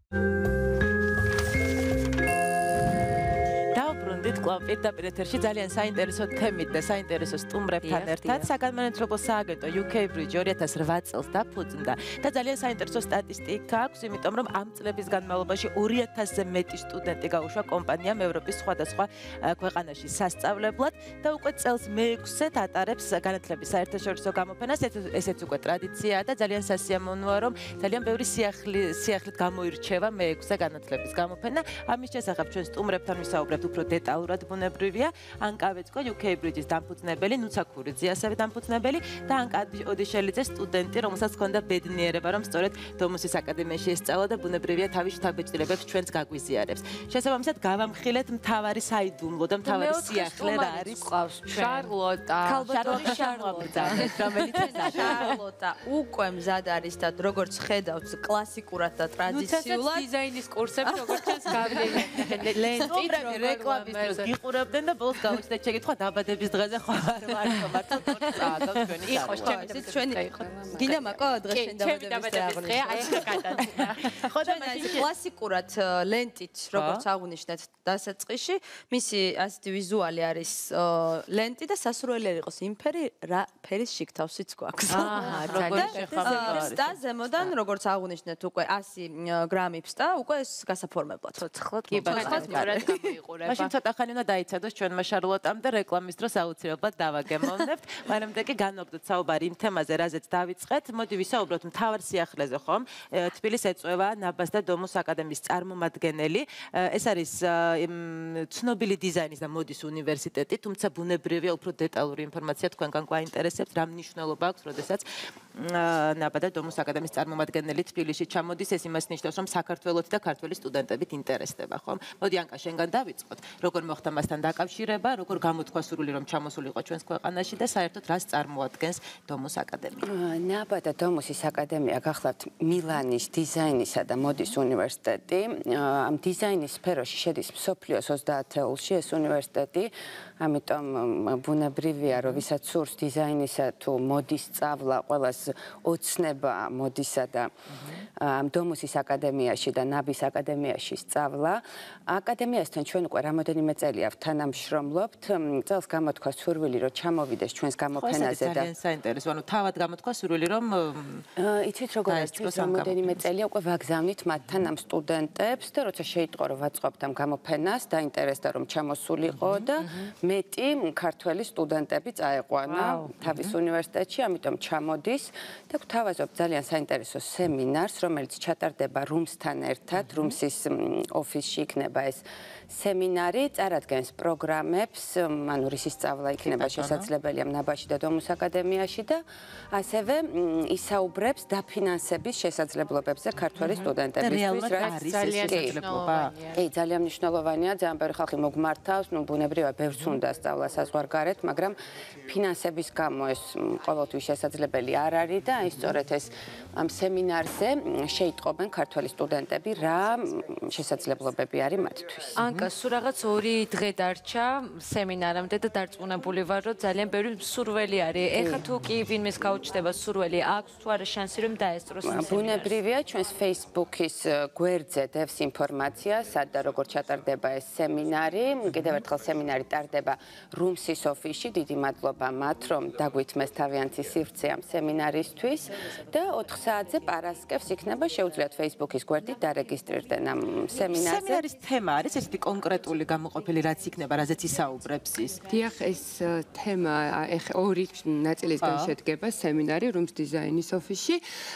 დავბრუნდით კვლავ პირდაპირ ეთერში ძალიან საინტერესო თემით და საინტერესო სტუმრებთან ერთად საგანმანათლებლო სააგენტო UK Bridge 2008 წელს დაფუძნდა და ძალიან საინტერესო სტატისტიკა აქვს, იმიტომ რომ ამ წლების განმავლობაში 2000-ზე მეტი სტუდენტი გაუშვა კომპანიამ ევროპის სხვადასხვა ქვეყანაში სასწავლებლად და უკვე წელს მე-6-ზე ატარებს განათლების საერთაშორისო გამოფენას. ესეც უკვე ტრადიციაა და ძალიან სასიამოვნოა, რომ ძალიან ბევრი სიახლით გამოირჩევა მე-6-ზე განათლების გამოფენა. ამის შესახებ ჩვენ სტუმრებთან ვისაუბრებთ უფრო დეტალურად ბუნებრივია. ანკა ვეცკო UK Bridge-ის დამფუძნებელი, ნუცა ქურიძე ასევე დამფუძნებელი და ანკა ოდიშელიძე სტუდენტი, რომელსაც ჰქონდა ბედნიერება, რომ სწორედ დომუსის აკადემიაში ესწავლა და ბუნებრივია თავის შთაბეჭდილებებს ჩვენს გაგვიზიარებს. შესაბამისად, გავამხილეთ მთავარი საიდუმლო და მთავარი სიახლე რა არის. შარლოტა. შარლოტა, რომელიც შარლოტა უკვე მზად არის და როგორც ხედავთ, კლასიკურად და ტრადიციულად დიზაინის კურსებს როგორც ჩვენს გავლენით ლენტით რეკლამის დროს გიყურებდნენ და ბოლოს გავუჩნდეთ შეკითხვა დაბადების დღეზე ხო არ მართლა თორსაა და ჩვენი იყო ჩვენი გინდა მაკო დღეს შენ დაბადების დღე აი გადაწყდა ხო და კლასიკურად ლენტით როგორც აღვნიშნეთ დასაწყისში მისი ასეთი ვიზუალი არის ლენტი და სასურველი იყოს იმფერი რა ფერის შიგთავსიც გვაქვს როგორც შეხამება და ზემოდან როგორც აღვნიშნეთ უკვე 100 გრამი ფსტა უკვე ეს გასაფორმებლად ცოცხლად მოიყურება. მაშინ ცოტა ხანი უნდა დაიცადოს ჩვენმა შარლოტამ და რეკლამის დროს აუცილებლად დავაგემოვნებთ. მაგრამ კი განვაგდოთ საუბარი იმ თემაზე, რაზეც დავიწყეთ. მოდი ვისაუბროთ მთავარ სიახლეზე ხომ. თბილისს ეწვევა ნაბას და დომუს აკადემიის წარმომადგენელი. ეს არის ცნობილი დიზაინის და მოდის უნივერსიტეტი, თუმცა ბუნებრივია უფრო დეტალური ინფორმაცია თქვენგან გვაინტერესებს, რა მნიშვნელობა აქვს, როდესაც ნაბა და დომუს აკადემიის წარმომადგენელი თბილისში ჩამოდის. ეს იმას ნიშნავს, რომ საქართველოს და ქართველი სტუდენტებით ინტერესდება, ხომ? მოდი ანკა შენგან დავიწყოთ. როგორ მოხდა მასთან დაკავშირება, როგორ გამოთქვა სურვილი რომ ჩამოსულიყო ჩვენს ქვეყანაში და საერთოდ რას წარმოადგენს დომუს აკადემია? ნაბა და დომუსის აკადემია გახლავთ მილანის დიზაინისა და მოდის უნივერსიტეტი. ამ დიზაინის სფეროში შედის მსოფლიოს 30-ში ეს უნივერსიტეტი, ამიტომ ბუნებრივია, რომ ვისაც სურს დიზაინისა თუ მოდის სწავლა, ყველას ოცნება მოდისა და დომუსის აკადემიაში და ნაბის აკადემიაში სწავლა. აკადემიასთან ჩვენ უკვე რამოდენიმე წელია თანამშრომლობთ. წელს გამოთქვა სურვილი, რომ ჩამოვიდეს ჩვენს გამოფენაზე და ძალიან საინტერესო. ანუ თავად გამოთქვა სურვილი, რომ იცით როგორ არის, რამოდენიმე წელია უკვე ვაგზავნით მათთან ამ სტუდენტებს და როცა შეიტყო, რომ ვაწყობთ ამ გამოფენას, დაინტერესდა რომ ჩამოსულიყო და მეტი ქართველი სტუდენტები წაეყვანა თავის უნივერსიტეტში, ამიტომ ჩამოდის და გვთავაზობ ძალიან საინტერესო სემინარს, რომელიც ჩატარდება რუმსთან ერთად, რუმსის ოფისში იქნება ეს სემინარი, წარადგენს პროგრამებს, ანუ რისი სწავლა იქნება შესაძლებელი ამ ნაბაში და დომუს აკადემიაში და ასევე ისაუბრებს დაფინანსების შესაძლებლობებზე ქართველი სტუდენტებისთვის, რაც ძალიან შესაძლებელია. კი, ძალიან მნიშვნელოვანია, ძალიან ბევრი ხალხი მოგმართავს, ნუ ბუნებრივია, ბევრს უნდა სწავლა საზღვარგარეთ, მაგრამ ფინანსების გამო ეს ყოველთვის შესაძლებელი არ არის და აი სწორედ ეს ამ სემინარზე შეიტყობენ ქართველი სტუდენტები, რა შესაძლებლობები არის მათთვის. ანკა, სულ რაღაც 2 დღე დარჩა სემინარამდე და დარწმუნებული ვარ, რომ ძალიან ბევრი სურველი არის. ეხლა თუ კი ვინმეს გაუჩნდება სურველი, აქვს თუ არა შანსი რომ დაესწროს სემინარს? ბუნებრივია, ჩვენს Facebook-ის გვერდზე დევს ინფორმაცია, სად და როგორ ჩატარდება ეს სემინარი. კიდევ ერთხელ სემინარი ტარდება რუმსის ოფისში. დიდი მადლობა მათ, რომ დაგვითმეს თავიანთი სივრცე ამ სემინარისთვის და 4 საათზე პარასკევს იქნება, შეუძლიათ Facebook-ის გვერდით დარეგისტრირდნენ ამ სემინარზე. სემინარის თემა არის ესეთი კონკრეტული გამოყოფილი, რაც იქნება, რაზეც ისაუბრებს ის. დიახ, ეს თემა ეხ 2 ნაწილისგან შედგება სემინარი რუმს დიზაინის ოფისში.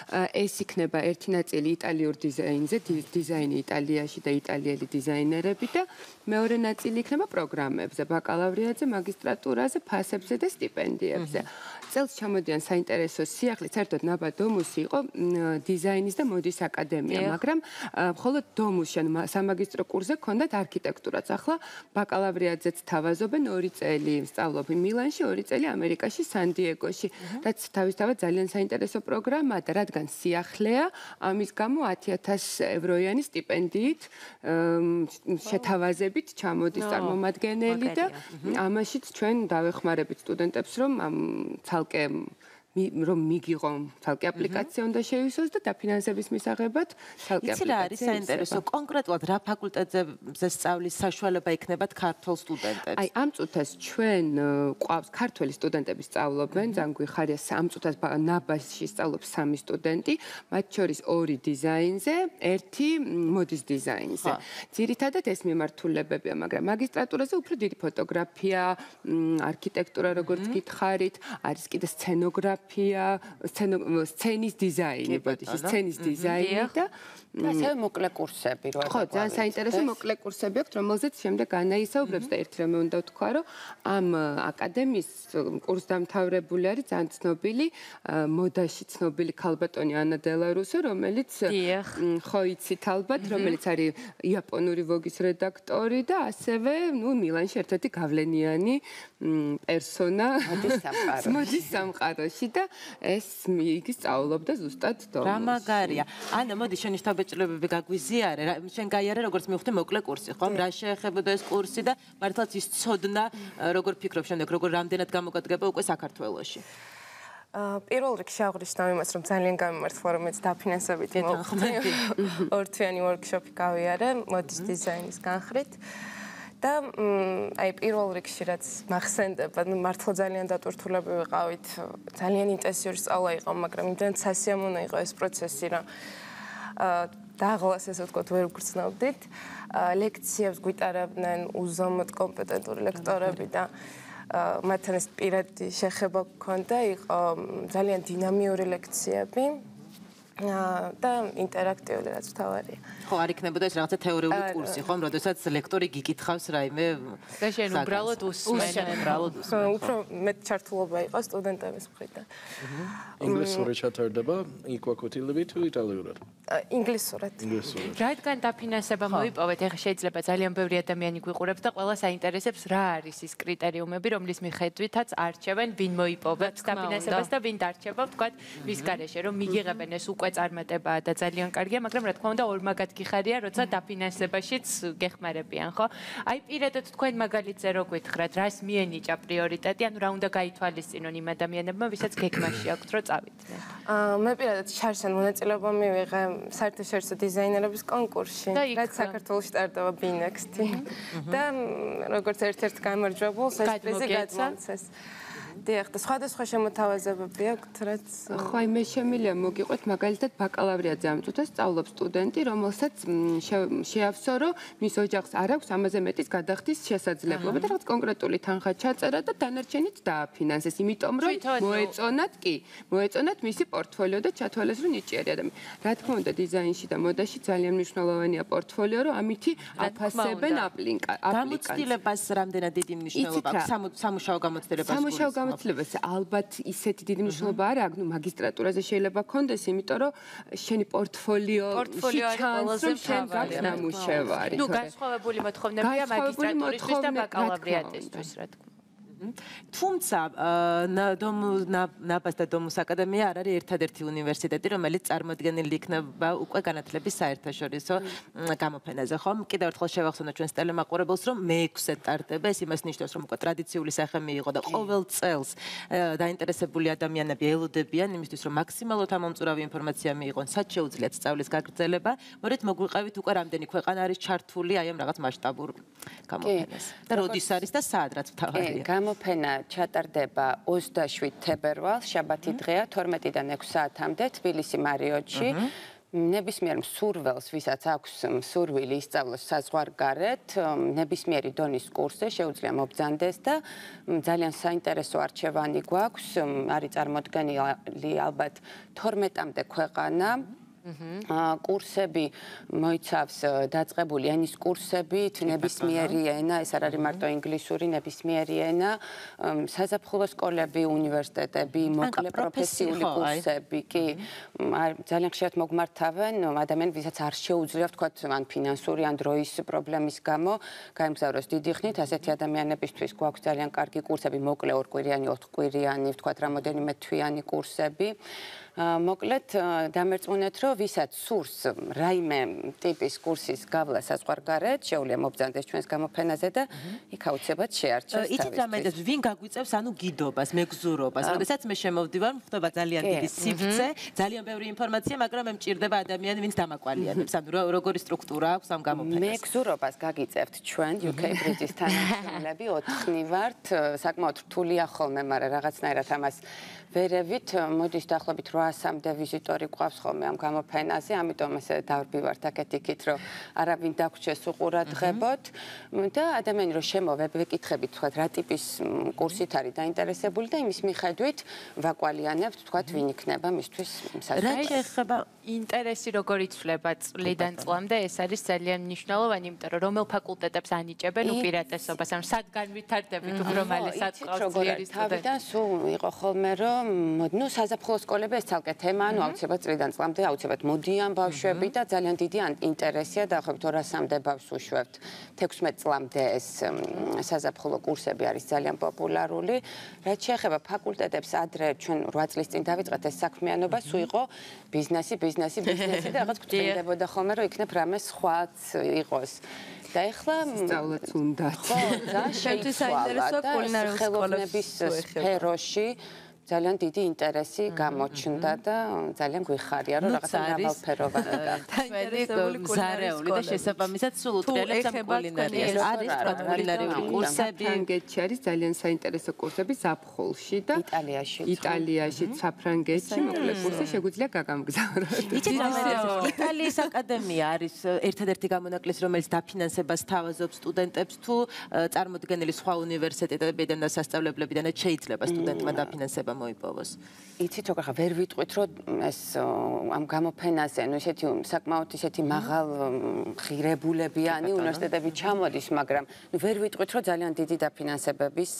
ეს იქნება ერთი ნაწილი იტალიურ დიზაინზე, დიზაინი იტალიაში და იტალიელი დიზაინერები და მეორე ნაწილი იქნება პროგრამებზე, ბაკალავრიატზე, მაგისტრატურაზე, ფასებზე და სტიპენდიებზე. წელს ჩამოდიან საინტერესო სიახლე, საერთოდ ნაბა დომუსი იყო დიზაინის და მოდის აკადემია, მაგრამ მხოლოდ დომუსში, ანუ სამაგისტრო კურსზე ჰქონდათ არქიტექტურაც. ახლა ბაკალავრიატზეც თავაზობენ 2 წელი სწავლობენ მილანში, 2 წელი ამერიკაში, სან-დიეგოში. რაც თავისთავად ძალიან საინტერესო პროგრამაა და რადგან სიახლეა, ამის გამო 10,000 ევროიანი სტიპენდიით შეთავაზებით ჩამოდის წარმომადგენელი და ამაშიც ჩვენ დავეხმარებით სტუდენტებს, რომ ამ ცალკე რომ მიგიღო თალკე აპლიკაცია უნდა შეივსოს და დაფინანსების მისაღებად თალკე იცი რა არის საინტერესო კონკრეტულად რა ფაკულტეტზე სწავლის საშუალება იქნებათ ქართულ სტუდენტებს? აი ამ წუთას ჩვენ ყავს ქართველი სტუდენტები სწავლობენ, ძალიან გვიხარია ამ წუთას ნაბასში სწავლობს 3 სტუდენტი, მათ შორის 2 დიზაინზე, 1 მოდის დიზაინზე. ძირითადად ეს მიმართულებებია, მაგრამ მაგისტრატურაზე უფრო დიდი ფოტოგრაფია, არქიტექტურა როგორც გითხარით, არის კიდე სცენოგრაფია, სცენის დიზაინი, ბოდიში, სცენის დიზაინი და ასევე მოკლე კურსები რა. ხო, ძალიან საინტერესო მოკლე კურსები აქვს, რომელზეც შემდეგ განაისაუბრებს და ერთი რამე უნდა ვთქვა, რომ ამ აკადემიის კურსდამთავრებული არის ძალიან ცნობილი მოდაში ცნობილი ქალბატონი ანა დელარუსო, რომელიც ხო იცით ალბათ, რომელიც არის იაპონური ვოგის რედაქტორი და ასევე, მილანში ერთ-ერთი გავლენიანი პერსონა მოდის სამყაროში და ეს იგი სწავლობდა ზუსტად დომოს. რა მაგარია. ანა, მოდი შენი შთაბეჭდილებები გაგვიზიარე. შენ გაიარე როგორც მივხვდი მოკლე კურსი, ხო? რა შეეხებოდა ეს კურსი და მართლაც ის ცოდნა, როგორ ფიქრობ შემდეგ, როგორ რამდენად გამოგადგება უკვე საქართველოში? პირველ რიგში აღნიშნავ იმას, რომ ძალიან გამიმართლა, რომ მეც დაფინანსებით მოვხდი. ორთვიანი ვორქშოპი გავიარე მოდის დიზაინის განხრით. და აი პირველ რიგში რაც მახსენდება, მართლა ძალიან დატვირთულები ვიყავით. ძალიან ინტენსიური სწავლა იყო, მაგრამ იმდენად სასიამოვნო იყო ეს პროცესი, რომ დაღლას ესე ვთქვათ, ვერ ვგრძნობდით. ლექციებს გვიტარებდნენ უზომოდ კომპეტენტური ლექტორები და მათთან ეს პირადი შეხება გქონდა, იყო ძალიან დინამიური ლექციები და ინტერაქტიული რაც თავარია. ხო, არ იქნებოდა ეს რაღაცა თეორიული კურსი, ხო, როდესაც ლექტორი გიკითხავს რაიმე და შენ უბრალოდ უსმენ. უფრო მეტ ჩართულობა იყო სტუდენტების მხრიდან. ინგლისური ჩატარდება იკვაკუთილებით თუ იტალიურად? ინგლისურად. რადგან დაფინანსება მოიპოვეთ, ეხლა შეიძლება ძალიან ბევრი ადამიანი გვიყურებს და ყველას აინტერესებს რა არის ის კრიტერიუმები, რომლის მიხედვითაც არჩევენ, ვინ მოიპოვებს დაფინანსებას და ვინ დარჩება, ვთქვათ, მის გარეშე, რომ მიიღებენ ეს უკვე წარმატებაა და ძალიან კარგია, მაგრამ რა თქმა უნდა, ორმაგად გიხარია, როცა დაფინანსებაშიც გეხმარებიან, ხო? აი პირადად თქვენ მაგალითზე რო გითხრათ, რას მიენიჭა პრიორიტეტი, ანუ რა უნდა გაითვალისწინონ იმ ადამიანებმა, ვისაც გეგმაში აქვთ, რომ წავიდნენ? მე პირადად შარშან მონაწილეობა მივიღე საერთაშორისო დიზაინერების კონკურსში, რაც საქართველოში ტარდება BNext-ი. და როგორც ერთ-ერთ გამარჯვებულს ეს პრიზი გადმოიცეს. დიახ, და სხვადასხვა შემოთავაზებები აქვს, რაც ხო, აი მე შემიძლია მოგიყვეთ მაგალითად ბაკალავრიატზე ამ წუთას სწავლობს სტუდენტი, რომელსაც შეავსო, რომ მის ოჯახს არ აქვს ამაზე მეტის გადახდის შესაძლებლობა და რაღაც კონკრეტული თანხა ჩაწერა და დანარჩენით დააფინანსეს, იმიტომ რომ მოეწონათ მისი პორტფოლიო და ჩათვალეს, რომ ნიჭიერი ადამიანი. რა თქმა უნდა, დიზაინში და მოდაში ძალიან მნიშვნელოვანია პორტფოლიო, რომ ამითი აფასებენ აპლიკანტს. გამოცდილებას რამდენად დიდი მნიშვნელობა აქვს სამუშაო გამოცდილებას? გამოცდილებას ალბათ ისეთი დიდი მნიშვნელობა არ აქვს, მაგისტრატურაზე შეიძლება გქონდეს, იმიტომ რომ შენი პორტფოლიო ჩანს, რომ შენ გაქვს ნამუშევარი. განსხვავებული მოთხოვნებია მაგისტრატურისთვის და ბაკალავრიატისთვის, რა თქმა უნდა. თუმცა ნაბას და დომოს აკადემია არ არის ერთადერთი უნივერსიტეტი, რომელიც წარმოდგენილი იქნება უკვე განათლების საერთაშორისო გამოფენაზე, ხო? კიდევ ერთხელ შევახსენოთ ჩვენს ტელემაყურებელს, რომ მე-6-ზე ტარდება, ეს იმას ნიშნავს, რომ უკვე ტრადიციული სახე მიიღო და ყოველ წელს დაინტერესებული ადამიანები ელოდებიან იმისთვის, რომ მაქსიმალურად ამომწურავი ინფორმაცია მიიღონ, სად შეუძლიათ სწავლის გაგრძელება. მოდით მოგვიყევით უკვე რამდენი ქვეყანა არის ჩართული აი ამ რაღაც მასშტაბურ გამოფენას. და როდის არის და სად რაც მთავარია? გამოფენა ჩატარდება 27 თებერვალს, შაბათი დღეა, 12-დან 6 საათამდე თბილისი მარიოტში. ნებისმიერ მსურველს, ვისაც აქვს მსურვილი ისწავლოს საზღვარგარეთ, ნებისმიერი დონის კურსზე შეუძლია მობრძანდეს და ძალიან საინტერესო არჩევანი გვაქვს, არის წარმოდგენილი ალბათ 12-მდე ქვეყანა. კურსები მოიცავს დაწყებული ენის კურსებით, ნებისმიერი ენა, ეს არ არის მარტო ინგლისური, ნებისმიერი ენა, საზაფხულო სკოლები, უნივერსიტეტები, მოკლე პროფესიული კურსები, კი, ძალიან ხშირად მოგმართავენ ადამიანები, ვისაც არ შეუძლია, ვთქვათ, ან ფინანსური, ან დროის პრობლემის გამო, გაემგზავროს დიდი ხნით, ასეთი ადამიანებისთვის გვაქვს ძალიან კარგი კურსები, მოკლე ორკვირიანი, 4კვირიანი, ვთქვათ, რამოდენიმე თვიანი კურსები. მოკლედ დამერწმუნეთ, რომ ვისაც სურს რაიმე ტიპის კურსის გავლა საზღვარგარეთ, შეუძლია მობრძანდეს ჩვენს გამოფენაზე და იქ აუცილებლად შეარჩევს თავისთვის. იცით რა მეძებს, ვინ გაგვიწევს ანუ გიდობას, მეგზურობას. როდესაც მე შემოვდივარ, ხდება ძალიან დიდი სივრცე, ძალიან ბევრი ინფორმაცია, მაგრამ მე მჭირდება ადამიანი, ვინც დამაკვალიანებს. ანუ როგორი სტრუქტურა აქვს ამ გამოფენას. მეგზურობას გაგიწევთ ჩვენ UK Bridge-ის თანამშრომლები 4 ვართ, საკმაოდ რთულია ხოლმე, მაგრამ რაღაცნაირად ამას ვერევით. მოდის დაახლოებით 800-მდე ვიზიტორი გვყავს ხოლმე ამ გამოფენაზე, ამიტომ ესე დავრბივართ აქეთ-იქით, რომ არავინ დაგვრჩეს უყურადღებოთ და ადამიანი რომ შემოვებ ვეკითხებით, თქვა რა ტიპის კურსით არის დაინტერესებული და იმის მიხედვით ვაკვალიანებთ, თქვა ვინ იქნება მისთვის რა შეეხება ინტერესი როგორ იცვლება წლიდან წლამდე, ეს არის ძალიან მნიშვნელოვანი, იმიტომ რომ რომელ ფაკულტეტებს ანიჭებენ უპირატესობას, ანუ სად განვითარდებით უფრო მალე საწყავს ძლიერი სტუდენტი. თავიდან სულ იყო ხოლმე რომ ნუ საზაფხულო სკოლები ეს ცალკე თემა, ანუ აუცილებლად წლიდან წლამდე აუცილებლად მოდიან ბავშვები და ძალიან დიდი ინტერესია დაახლოებით 200-მდე ბავშვს უშვებთ. 16 წლამდე ეს საზაფხულო კურსები არის ძალიან პოპულარული. რაც შეეხება ფაკულტეტებს, ადრე ჩვენ 8 წლის წინ დავიწყეთ ეს საქმიანობა, სულ იყო ბიზნესი და რაღაც გვწმინდებოდა ხოლმე რომ იქნებ რამე სხვაც იყოს. და ეხლა სწავლაც უნდა. ხო, და შეიცვალა ხელოვნების სფეროში ძალიან დიდი ინტერესი გამოჩნდა და ძალიან გვიხარია რომ რაღაცა მრავალფეროვანი გახდა. ზარეული და შესაბამისად სულ უტრიალებს ამ კულინარიას. არის კულინარიული კურსები, ფრანგეთში არის ძალიან საინტერესო კურსები ზაფხულში და იტალიაში, საფრანგეთში მოკლედ კურსი შეგვიძლია გაგამგზავროთ. იცით რა იტალიის აკადემია არის ერთადერთი გამონაკლისი, რომელიც დაფინანსებას თავაზობს სტუდენტებს თუ წარმოდგენილი სხვა უნივერსიტეტებიდან და სასწავლებლებიდან შეიძლება სტუდენტმა დაფინანსება მოიპოვოს. იცით როგორ ხა ვერ ვიტყვით რომ ეს ამ გამოფენაზე, ანუ ესეთი საკმაოდ ისეთი მაღალ ღირებულებიანი უნივერსიტეტები ჩამოდის, მაგრამ ნუ ვერ ვიტყვით რომ ძალიან დიდი დაფინანსებების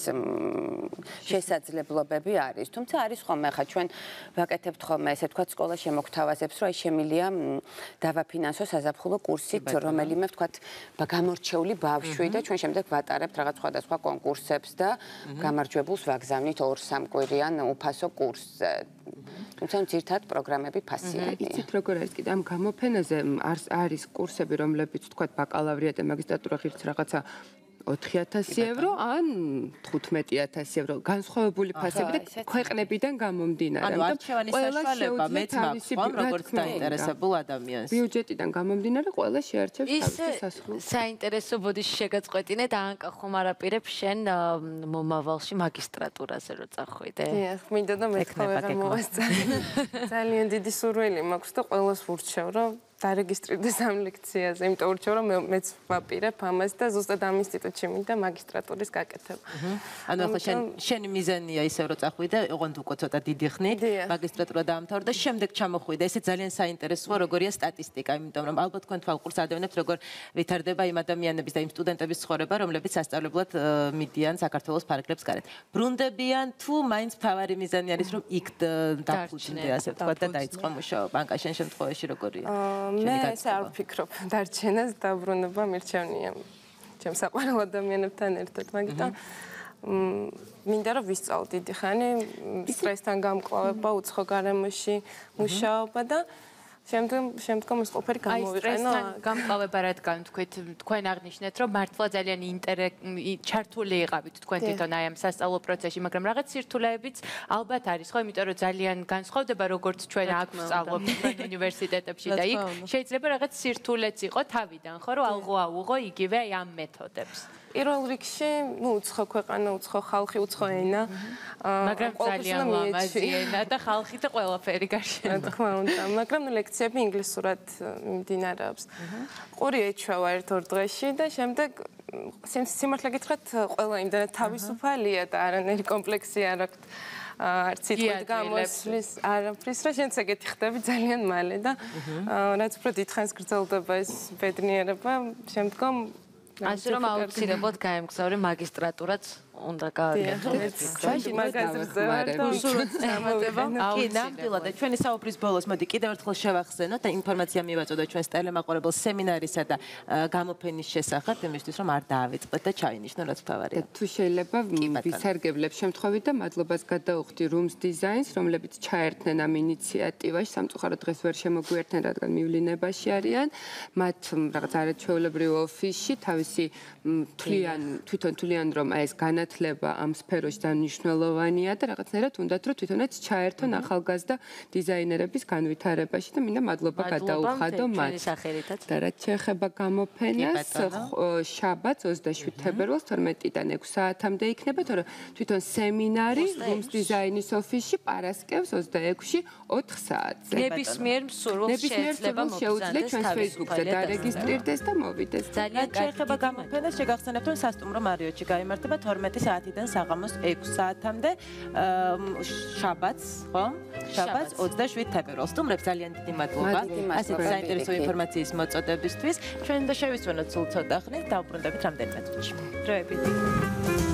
შესაძლებლობები არის. თუმცა არის ხოლმე ხა ჩვენ ვაკეთებთ ხოლმე ესე თქვა სკოლა შემოგთავაზებს რომ აი შემილია დავაფინანსო საზაფხულო კურსით რომელიმე თქვა გამორჩეული ბავშვი და ჩვენ შემდეგ ვატარებთ რაღაც სხვადასხვა კონკურსებს და გამარჯვებულს ვაგზავნით 2-3 კვირიან უფასო კურსზე. თუმცა ძირითადად პროგრამები ფასიანია. იცით როგორ არის კიდე ამ გამოფენაზე არის კურსები, რომლებიც თქვა ბაკალავრია და მაგისტრატურა ღირს რაღაცა 4000 евро ან 15000 евро განსხვავებული ფასები და ქვეყნებიდან გამომდინარე. ანუ არჩევანის საშუალება მეც მაქვს, როგორც დაინტერესებულ ადამიანს. ბიუჯეტიდან გამომდინარე ყველა შეარჩევს თავის სასრულს. საინტერესო ბოდიში შეგაწყვეტინე და ანკა ხომ არაპირებ შენ მომავალში მაგისტრატურაზე რო წახვიდე. დიახ, მინდა და მე ხო ვეღარ მოვასწავლე. ძალიან დიდი სურვილი მაქვს და ყველას ვურჩევ რომ დარეგისტრირდეს ამ ლექციაზე, იმიტომ ურჩევ რომ მეც ვაპირებ ამას და ზუსტად ამ ინსტიტუტში მინდა მაგისტრატურის გაკეთება. ანუ ახლა შენი მიზანია ისევ რომ წახვიდე, ოღონდ უკვე ცოტა დიდი ხნით მაგისტრატურა დაამთავრე და შემდეგ ჩამოხვიდე. ესე ძალიან საინტერესოა როგორია სტატისტიკა, იმიტომ რომ ალბათ თქვენ თვალყურს ადევნებთ როგორ ვითარდება იმ ადამიანების და იმ სტუდენტების ცხოვრება, რომლებიც სასწავლებლად მიდიან საქართველოს ფარგლებს გარეთ. ბრუნდებიან თუ მაინც მთავარი მიზანი არის რომ იქ დაფუძნდე, ასე ვთქვათ და დაიწყო მუშაობა. ანკა შენ შემთხვევაში როგორია? მე ესე არ ვფიქრობ დარჩენას დაბრუნება მირჩევნია ჩემ საყვარელ ადამიანებთან ერთად, მაგრამ მინდა რომ ვისწავლო დიდი ხანი სტრესთან გამკლავება, უცხო გარემოში მუშაობა და შემდგომ ეს ყოფილი გამოვიყენო. სტრესთან გამკლავება რადგან თქვენ აღნიშნეთ რომ მართლა ძალიან ჩართული იყავით თქვენ თვითონ აი ამ სასწავლო პროცესში, მაგრამ რაღაც სირთულეებიც ალბათ არის ხო, იმიტომ რომ ძალიან განსხვავდება როგორც ჩვენ აქ ვსწავლობთ უნივერსიტეტებში და იქ შეიძლება რაღაც სირთულეც იყო თავიდან ხო, რომ ალღო აუღო იგივე აი ამ მეთოდებს. პირველ რიგში, უცხო ქვეყანა, უცხო ხალხი, უცხო ენა. მაგრამ ძალიან ლამაზი ენა და ხალხი და ყველაფერი გარშემო. რა თქმა უნდა, მაგრამ ლექციები ინგლისურად მიმდინარეობს. ყური ეჩვევა 1-2 დღეში და შემდეგ სიმართლე გითხრათ, ყველა იმდანაც თავისუფალია და არანაირი კომპლექსი არ აქვს. არც სიტყვით გამოსვლის არაფრის, რა შენც ეგეთი ხდები ძალიან მალე და რაც უფრო დიდხანს გრძელდება ეს ბედნიერება, შემდგომ ასე რომ აუცილებლად გაემგზავრე მაგისტრატურაც უნდა გააკეთოთ. ჩვენში მაგაზრზე ვარ და სურვით დამატება. კი, ნამდვილად და ჩვენი საუბრის ბოლოს მოდი კიდევ ერთხელ შევახსენოთ და ინფორმაცია მივაწოდოთ ჩვენს ტელემაყურებელს სემინარისა და გამოფენის შესახებ, იმისთვის რომ არ დაავიწყდეთ და ჩაინიშნო რაც ფავარია. თუ შეიძლება ვისარგებლებ შემთხვევით და მადლობას გადაუხდი Rooms Designs, რომლებიც ჩაერთნენ ამ ინიციატივაში, სამწუხაროდ დღეს ვერ შემოგვიერთნენ, რადგან მივლინებაში არიან. მათ რაღაც არაჩვეულებრივ ოფისში თავისი თვითონ თვლიან რომ ეს განათლება ამ სფეროში დანიშნულოვანია და რაღაცნაირად უნდათ რომ თვითონაც ჩაერთონ ახალგაზრდა დიზაინერების განვითარებაში და მინდა მადლობა გადაუხადო მათ. და რაც შეეხება გამოფენას, შაბათს 27 თებერვალს 12-დან 6 საათამდე იქნება, თორემ თვითონ სემინარი Rooms Design-ის ოფისში პარასკევს 26-ში 4 საათზე. ნებისმიერ მსურველს შეიძლება მოგვიძნეს ჩვენს Facebook-ზე დარეგისტრირდეს და მოვიდეს. ძალიან შეეხება გამოფენას, შეგახსენებთ რომ სასტუმრო მარიოტში გაიმართება 12 საათიდან საღამოს 6 საათამდე შაბათს, ხო? შაბათს 27 თებერვალს. სტუმრებს ძალიან დიდი მადლობა. ასეთ საინტერესო ინფორმაციის მოწოდებისთვის. ჩვენ და შევისვენოთ სულ ცოტა ხნით, დავბრუნდებით რამდენიმე წუთში. დროებით.